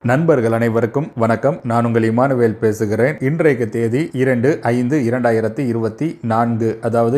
நண்பர்கள் அனைவருக்கும் வணக்கம். நான் உங்கள் இமானுவேல் பேசுகிறேன். இன்றைக்கு தேதி 2/5/2024, அதாவது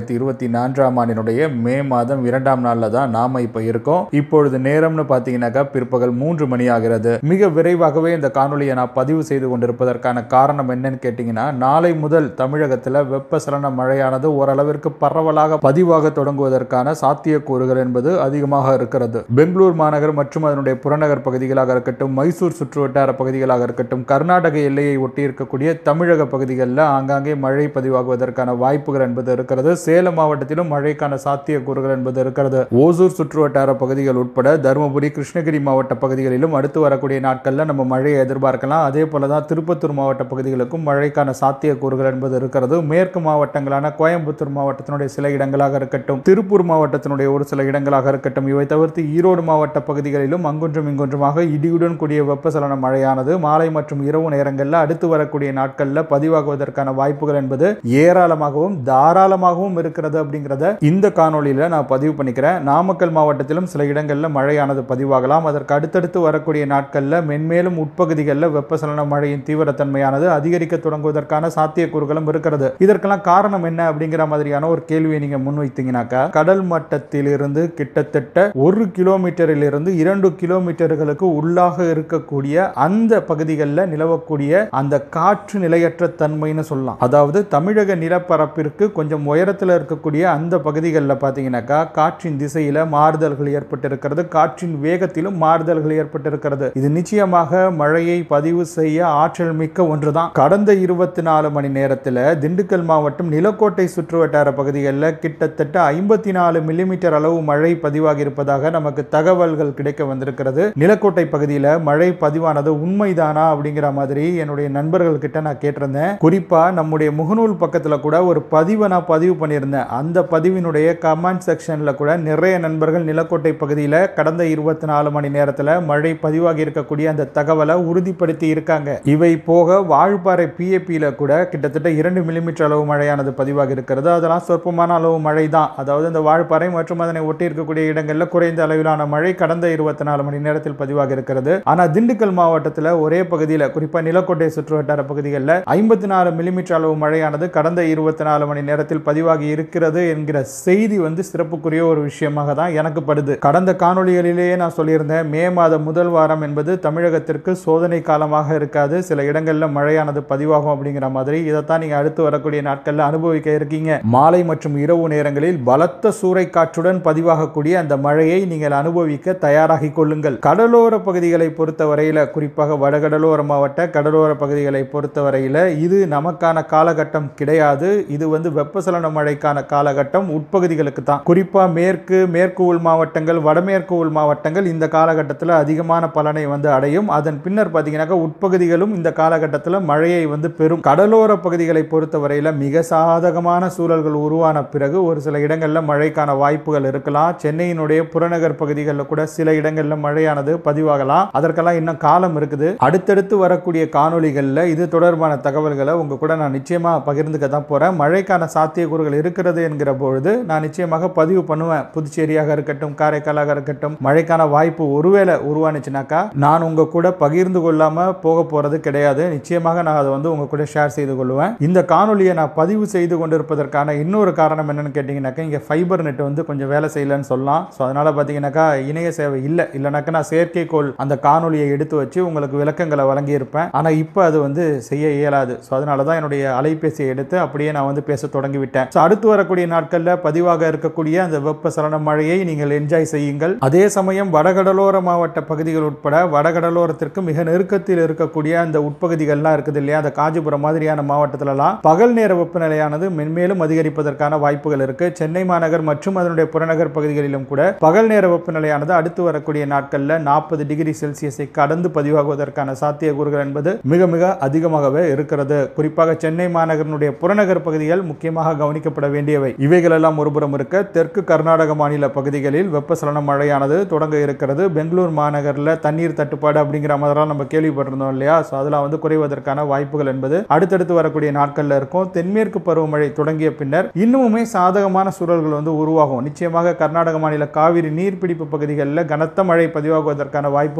2024ஆம் ஆண்டினுடைய மே மாதம் 2ஆம் நாளில் தான் நாம இப்போ இருக்கோம். இப்பொழுது நேரம்னு பார்த்தீங்கன்னாக்கா பிற்பகல் 3 மணி ஆகிறது. மிக விரைவாகவே இந்த காணொலியை நான் பதிவு செய்து கொண்டிருப்பதற்கான காரணம் என்னன்னு கேட்டீங்கன்னா, நாளை முதல் தமிழகத்தில் வெப்பசலன மழையானது ஓரளவிற்கு பரவலாக பதிவாக தொடங்குவதற்கான சாத்தியக்கூறுகள் என்பது அதிகமாக இருக்கிறது. பெங்களூர் மாநகர் மற்றும் அதனுடைய புறநகர் பகுதிகளாக இருக்கட்டும், மைசூர் சுற்றுவட்டார பகுதிகளாக இருக்கட்டும், கர்நாடக எல்லையை ஒட்டி இருக்கக்கூடிய தமிழக பகுதிகளில் ஆங்காங்கே மழை பதிவாகுவதற்கான வாய்ப்புகள் என்பது இருக்கிறது. சேலம் மாவட்டத்திலும் மழைக்கான சாத்தியக்கூறுகள் என்பது இருக்கிறது. ஓசூர் சுற்றுவட்டார பகுதிகள் உட்பட தருமபுரி, கிருஷ்ணகிரி மாவட்ட பகுதிகளிலும் அடுத்து வரக்கூடிய நாட்களில் நம்ம மழையை எதிர்பார்க்கலாம். அதே போலதான் திருப்பத்தூர் மாவட்ட பகுதிகளுக்கும் மழைக்கான சாத்தியக்கூறுகள் என்பது இருக்கிறது. மேற்கு மாவட்டங்களான கோயம்புத்தூர் மாவட்டத்தினுடைய சில இடங்களாக இருக்கட்டும், திருப்பூர் மாவட்டத்தினுடைய ஒரு சில இடங்களாக இருக்கட்டும், இவை தவிர்த்து ஈரோடு மாவட்ட பகுதிகளிலும் அங்கொன்றும் இங்கொன்றுமாக இடியுடன் கூடிய வெப்பசலன மழையானது மாலை மற்றும் இரவு நேரங்களில் அடுத்து வரக்கூடிய நாட்களில் பதிவாகுவதற்கான வாய்ப்புகள் என்பது ஏராளமாகவும் தாராளமாகவும் இருக்கிறது. அப்படிங்கிறத இந்த காணொலியில் நான் பதிவு பண்ணிக்கிறேன். நாமக்கல் மாவட்டத்திலும் சில இடங்களில் மழையானது பதிவாகலாம். அதற்கு அடுத்தடுத்து வரக்கூடிய நாட்களில் மென்மேலும் உட்பகுதிகளில் வெப்பசலன மழையின் தீவிரத்தன்மையானது அதிகரிக்க தொடங்குவதற்கான சாத்தியக்கூறுகளும் இருக்கிறது. இதற்கெல்லாம் காரணம் என்ன அப்படிங்கிற மாதிரியான ஒரு கேள்வியை நீங்க முன்வைத்தீங்கன்னாக்கா, கடல் மட்டத்திலிருந்து கிட்டத்தட்ட 1 கிலோமீட்டரிலிருந்து 2 கிலோமீட்டர்களுக்கு உள்ளாக இருக்கக்கூடிய அந்த பகுதிகளில் நிலவக்கூடிய அந்த காற்று நிலையற்ற தன்மைன்னு சொல்லலாம். அதாவது தமிழக நிலப்பரப்பிற்கு கொஞ்சம் உயரத்தில் இருக்கக்கூடிய அந்த பகுதிகளில் பார்த்தீங்கன்னாக்கா காற்றின் திசையில மாறுதல்கள் ஏற்பட்டிருக்கிறது, காற்றின் வேகத்திலும் மாறுதல்கள் ஏற்பட்டிருக்கிறது. இது நிச்சயமாக மழையை பதிவு செய்ய ஆற்றல் மிக்க ஒன்றுதான். கடந்த 24 மணி நேரத்தில் திண்டுக்கல் மாவட்டம் நிலக்கோட்டை சுற்றுவட்டார பகுதிகளில் கிட்டத்தட்ட 54 மில்லிமீட்டர் அளவு மழை பதிவாகி இருப்பதாக நமக்கு தகவல்கள் கிடைக்க வந்திருக்கிறது. நிலக்கோட்டை பகுதியில் மழை பதிவானது உண்மைதானா அப்படிங்கிற மாதிரி என்னுடைய நண்பர்கள் கிட்ட நான் கேட்டிருந்தேன். குறிப்பா நம்முடைய முகநூல் பக்கத்துல கூட ஒரு பதிவை நான் பதிவு பண்ணியிருந்தேன். அந்த பதிவினுடைய கமெண்ட் செக்ஷன்ல கூட நிறைய நண்பர்கள் நிலக்கோட்டை பகுதியில் கடந்த 24 மணி நேரத்தில் மழை பதிவாகி இருக்கக்கூடிய அந்த தகவலை உறுதிப்படுத்தி இருக்காங்க. இவை போக வால்பாறை PAPல கூட கிட்டத்தட்ட 2 மில்லிமீட்டர் அளவு மழையானது பதிவாகி இருக்கிறது. அதெல்லாம் சொற்பமான அளவு மழை தான். அதாவது இந்த வால்பாறை மற்றும் அதனை ஒட்டி இருக்கக்கூடிய இடங்களில் குறைந்த அளவிலான மழை கடந்த 24 மணி நேரத்தில் பதிவாகி இருக்கிறது. ஆனா திண்டுக்கல் மாவட்டத்தில் ஒரே பகுதியில், குறிப்பா நிலக்கோட்டை சுற்றுவட்டார பகுதிகளில் 54 மில்லிமீட்டர் அளவு மழையானது கடந்த 24 மணி நேரத்தில் பதிவாகி இருக்கிறது என்கிற செய்தி சிறப்புக்குரிய ஒரு விஷயமாக தான் எனக்கு படுது. கடந்த காணொலிகளிலேயே நான் சொல்லியிருந்தேன், மே மாதம் முதல் வாரம் என்பது தமிழகத்திற்கு சோதனை காலமாக இருக்காது, சில இடங்களில் மழையானது பதிவாகும் அப்படிங்கிற மாதிரி. இதைத்தான் நீங்க அடுத்து வரக்கூடிய நாட்களில் அனுபவிக்க இருக்கீங்க. மாலை மற்றும் இரவு நேரங்களில் பலத்த சூறை காற்றுடன் பதிவாகக்கூடிய அந்த மழையை நீங்கள் அனுபவிக்க தயாராகிக் கொள்ளுங்கள். கடலோர பகுதிகளை பொறுத்தவரையில், குறிப்பாக வடகடலோர மாவட்ட கடலோர பகுதிகளை பொறுத்தவரையில் இது நமக்கான காலகட்டம் கிடையாது. இது வெப்பசலன மழைக்கான காலகட்டம் உட்பகுதிகளுக்கு தான். குறிப்பா மேற்கு உள் மாவட்டங்கள், வடமேற்கு உள் மாவட்டங்கள் இந்த காலகட்டத்தில் அதிகமான பலனை அடையும். அதன் பின்னர் பார்த்தீங்கன்னா உட்பகுதிகளும் இந்த காலகட்டத்தில் மழையை பெறும். கடலோர பகுதிகளை பொறுத்தவரையில் மிக சாதகமான சூழல்கள் உருவான பிறகு ஒரு சில இடங்களில் மழைக்கான வாய்ப்புகள் இருக்கலாம். சென்னையினுடைய புறநகர் பகுதிகளில் கூட சில இடங்களில் மழையானது பதிவாகலாம். அதற்கெல்லாம் இன்னும் காலம் இருக்குது. அடுத்தடுத்து வரக்கூடிய காணொளிகளில் இது தொடர்பான தகவல்களை உங்க கூட நான் நிச்சயமா பகிர்ந்துக்க தான் போறேன். மழைக்கான சாத்தியக்கூறுகள் இருக்கிறது என்கிற பொழுது நான் நிச்சயமாக பதிவு பண்ணுவேன். புதுச்சேரியாக இருக்கட்டும், காரைக்காலாக இருக்கட்டும், மழைக்கான வாய்ப்பு ஒருவேளை உருவானுச்சுனாக்கா நான் உங்க கூட பகிர்ந்து கொள்ளாம போக போறது கிடையாது. நிச்சயமாக நான் அதை உங்க கூட ஷேர் செய்து கொள்வேன். இந்த காணொலியை நான் பதிவு செய்து கொண்டிருப்பதற்கான இன்னொரு காரணம் என்னன்னு கேட்டீங்கன்னாக்கா, இங்க ஃபைபர் நெட் கொஞ்சம் வேலை செய்யலன்னு சொல்லலாம். ஸோ அதனால பார்த்தீங்கன்னாக்கா இணைய சேவை இல்லைனாக்கா நான் செயற்கைக்கோள் அந்த காணொலியை எடுத்து வச்சு உங்களுக்கு விளக்கங்களை வழங்கி இருப்பேன். ஆனா இப்போ அது செய்ய இயலாது. ஸோ அதனால தான் என்னுடைய அலைபேசியை எடுத்து அப்படியே நான் பேச தொடங்கிவிட்டேன். ஸோ அடுத்து வரக்கூடிய நாட்களில் பதிவாக இருக்கக்கூடிய அந்த வெப்பசலன மழையை நீங்கள் என்ஜாய் செய்யுங்கள். அதே சமயம் வடகடலோர மாவட்ட பகுதிகள் உட்பட வடகடலோரத்திற்கு மிக நெருக்கத்தில் இருக்கக்கூடிய அந்த உட்பகுதிகள்லாம் இருக்குது இல்லையா, அந்த காஞ்சிபுரம் மாதிரியான மாவட்டத்திலலாம் பகல் நேர வெப்பநிலையானது மென்மேலும் அதிகரிப்பதற்கான வாய்ப்புகள் இருக்கு. சென்னை மாநகர் மற்றும் அதனுடைய புறநகர் பகுதிகளிலும் கூட பகல் நேர வெப்பநிலையானது அடுத்து வரக்கூடிய நாட்களில் 40 டிகிரி செல்சியஸை கடந்து பதிவாகுவதற்கான சாத்தியக்கூறுகள் என்பது மிக மிக அதிகமாகவே இருக்கிறது. குறிப்பாக சென்னை மாநகரனுடைய புறநகர் பகுதிகள் முக்கியமாக கவனிக்கப்பட வேண்டியவை. இவைகள் எல்லாம் ஒருபுறம் இருக்க, தெற்கு கர்நாடக மாநில பகுதிகளில் வெப்பசலன மழையானது தொடங்க இருக்கிறது. பெங்களூர் மாநகரில் தண்ணீர் தட்டுப்பாடு அப்படிங்கிற மாதிரிலாம் நம்ம கேள்விப்பட்டிருந்தோம் இல்லையா, அதெல்லாம் குறைவதற்கான வாய்ப்புகள் என்பது அடுத்தடுத்து வரக்கூடிய நாட்களில் இருக்கும். தென்மேற்கு பருவமழை தொடங்கிய பின்னர் இன்னுமே சாதகமான சூழல்கள் உருவாகும். நிச்சயமாக கர்நாடக மாநில காவிரி நீர்பிடிப்பு பகுதிகளில் கனத்த மழை பதிவாகுவதற்கான வாய்ப்புகள் என்பது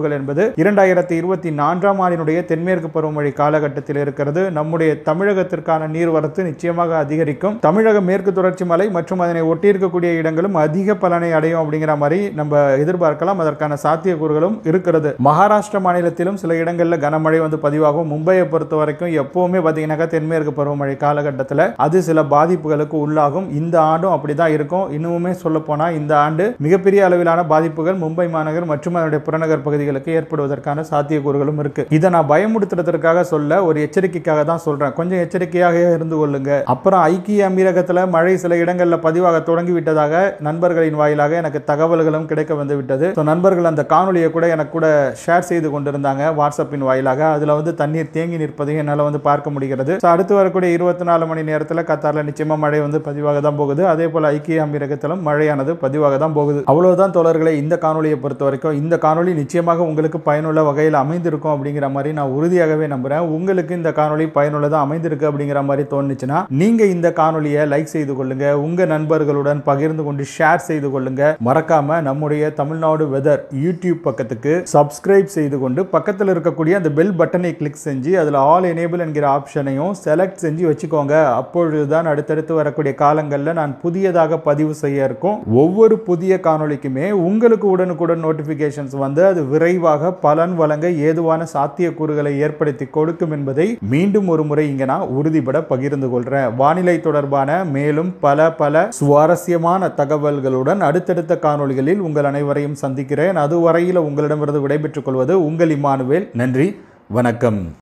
2024ஆம் ஆண்டினுடைய தென்மேற்கு பருவமழை காலகட்டத்தில் இருக்கிறது. நம்முடைய தமிழகத்திற்கான நீர்வரத்து நிச்சயமாக அதிகரிக்கும். தமிழக மேற்கு தொடர்ச்சி மலை மற்றும் அதனை ஒட்டியிருக்கக்கூடிய இடங்களும் அதிக பலனை அடையும் அப்படிங்கிற மாதிரி நம்ம எதிர்பார்க்கலாம். அதற்கான சாத்தியக்கூறுகளும் இருக்கிறது. மகாராஷ்டிரா மாநிலத்திலும் சில இடங்களில் கனமழை பதிவாகும். மும்பையை பொறுத்த வரைக்கும் எப்பவுமே பார்த்தீங்கன்னா தென்மேற்கு பருவமழை காலகட்டத்தில் அது சில பாதிப்புகளுக்கு உள்ளாகும். இந்த ஆண்டும் அப்படிதான் இருக்கும். இன்னுமே சொல்ல போனா இந்த ஆண்டு மிகப்பெரிய அளவிலான பாதிப்புகள் மும்பை மாநகர் மற்றும் அதனுடைய புறநகர் பகுதிகளுக்கு ஏற்படுவதற்கான சாத்தியக்கூறுகளும் இருக்கு. இதை நான் பயமுடுத்துறதுக்காக சொல்ல, ஒரு எச்சரிக்கைக்காக தான் சொல்றேன். கொஞ்சம் எச்சரிக்கையாக இருந்து கொள்ளுங்க. அப்புறம் ஐக்கிய அமீரகத்தில் மழை சில இடங்களில் பதிவாக தொடங்கி விட்டதாக நண்பர்களின் வாயிலாக எனக்கு தகவல்களும் கிடைக்க வந்து விட்டது. நண்பர்கள் அந்த காணொலியை கூட எனக்கு கூட ஷேர் செய்து கொண்டிருந்தாங்க வாட்ஸ்அப்பின் வாயிலாக. அதுல தண்ணீர் தேங்கி நிற்பதையும் என்னால் பார்க்க முடிகிறது. அடுத்து வரக்கூடிய 24 மணி நேரத்தில் கத்தாரில் நிச்சயமா மழை பதிவாக தான் போகுது. அதே போல ஐக்கிய அமீரகத்திலும் மழையானது பதிவாக தான் போகுது. அவ்வளவுதான் தோழர்களே, இந்த காணொலியை பொறுத்த வரைக்கும். இந்த காணொலி நிச்சயமாக உங்களுக்கு பயனுள்ள வகையில் அமைந்திருக்கும் அப்படிங்கிற மாதிரி நான் உறுதியாகவே நம்புறேன். உங்களுக்கு இந்த காணொலி பயனுள்ளதா அமைந்திருக்கு அப்படிங்கிற மாதிரி தோணுச்சுன்னா நீங்க இந்த காணொலியை லைக் செய்து கொள்ளுங்க, உங்க நண்பர்களுடன் பகிர்ந்து கொண்டு ஷேர் செய்து கொள்ளுங்க. மறக்காம நம்முடைய தமிழ்நாடு வெதர் யூடியூப் பக்கத்துக்கு சப்ஸ்கிரைப் செய்து கொண்டு பக்கத்தில் இருக்கக்கூடிய அந்த பெல் பட்டனை கிளிக் செஞ்சு அதில் ஆல் எனேபிள் என்கிற ஆப்ஷனையும் செலக்ட் செஞ்சு வச்சுக்கோங்க. அப்பொழுதுதான் அடுத்தடுத்து வரக்கூடிய காலங்களில் நான் புதியதாக பதிவு செய்ய இருக்கும் ஒவ்வொரு புதிய காணொளிக்குமே உங்களுக்கு உடனுக்குடன் நோட்டிபிகேஷன்ஸ் அது விரைவாக பலன் வழங்க ஏதுவான சாத்தியக்கூறுகளை ஏற்படுத்தி கொடுக்கும் என்பதை மீண்டும் ஒரு முறை இங்க நான் உறுதிபட பகிர்ந்து கொள்றேன். வானிலை தொடர்பான மேலும் பல சுவாரஸ்யமான தகவல்களுடன் அடுத்தடுத்த காணொளிகளில் உங்கள் அனைவரையும் சந்திக்கிறேன். அதுவரையில் உங்களிடமிருந்து விடைபெற்றுக் கொள்வது உங்கள் இமானுவேல். நன்றி, வணக்கம்.